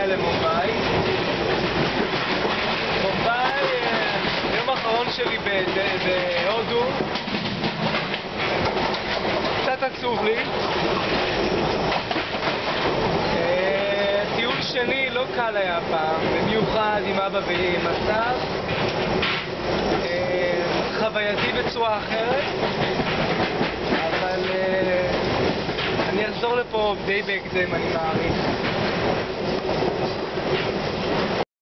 למומבאי. מומבאי, היום האחרון שלי בהודו. קצת עצוב לי. טיול שני לא קל היה הפעם, במיוחד עם אבא ועם הסב. חווייתי בצורה אחרת, אבל אני אחזור לפה די בהקדם, אני מעריך.